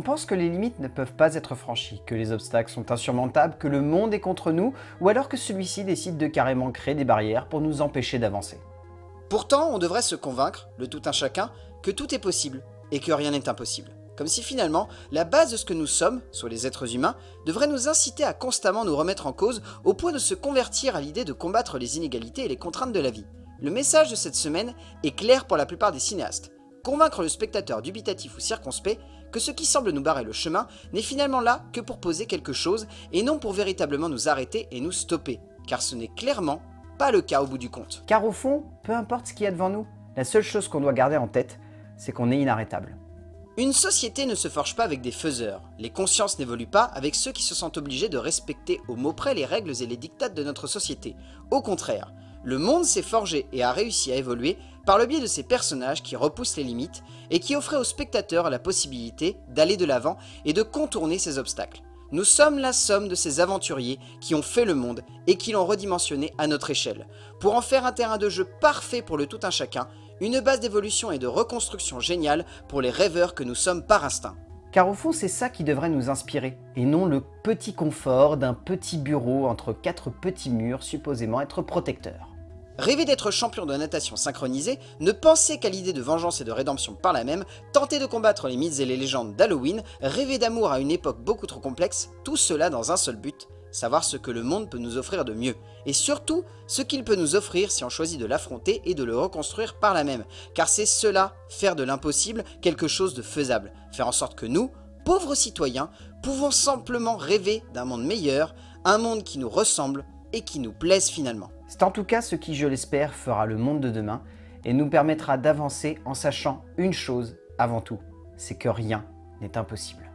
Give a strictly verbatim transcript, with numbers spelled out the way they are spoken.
pense que les limites ne peuvent pas être franchies, que les obstacles sont insurmontables, que le monde est contre nous, ou alors que celui-ci décide de carrément créer des barrières pour nous empêcher d'avancer. Pourtant, on devrait se convaincre, le tout un chacun, que tout est possible et que rien n'est impossible. Comme si finalement, la base de ce que nous sommes, soit les êtres humains, devrait nous inciter à constamment nous remettre en cause au point de se convertir à l'idée de combattre les inégalités et les contraintes de la vie. Le message de cette semaine est clair pour la plupart des cinéastes. Convaincre le spectateur dubitatif ou circonspect que ce qui semble nous barrer le chemin n'est finalement là que pour poser quelque chose et non pour véritablement nous arrêter et nous stopper, car ce n'est clairement pas le cas au bout du compte. Car au fond, peu importe ce qu'il y a devant nous, la seule chose qu'on doit garder en tête, c'est qu'on est inarrêtable. Une société ne se forge pas avec des faiseurs. Les consciences n'évoluent pas avec ceux qui se sentent obligés de respecter au mot près les règles et les diktats de notre société. Au contraire, le monde s'est forgé et a réussi à évoluer par le biais de ces personnages qui repoussent les limites et qui offraient aux spectateurs la possibilité d'aller de l'avant et de contourner ces obstacles. Nous sommes la somme de ces aventuriers qui ont fait le monde et qui l'ont redimensionné à notre échelle, pour en faire un terrain de jeu parfait pour le tout un chacun, une base d'évolution et de reconstruction géniale pour les rêveurs que nous sommes par instinct. Car au fond, c'est ça qui devrait nous inspirer, et non le petit confort d'un petit bureau entre quatre petits murs supposément être protecteurs. Rêver d'être champion de natation synchronisé, ne penser qu'à l'idée de vengeance et de rédemption par la même, tenter de combattre les mythes et les légendes d'Halloween, rêver d'amour à une époque beaucoup trop complexe, tout cela dans un seul but, savoir ce que le monde peut nous offrir de mieux, et surtout ce qu'il peut nous offrir si on choisit de l'affronter et de le reconstruire par la même, car c'est cela, faire de l'impossible quelque chose de faisable, faire en sorte que nous, pauvres citoyens, pouvons simplement rêver d'un monde meilleur, un monde qui nous ressemble et qui nous plaise finalement. C'est en tout cas ce qui, je l'espère, fera le monde de demain et nous permettra d'avancer en sachant une chose avant tout, c'est que rien n'est impossible.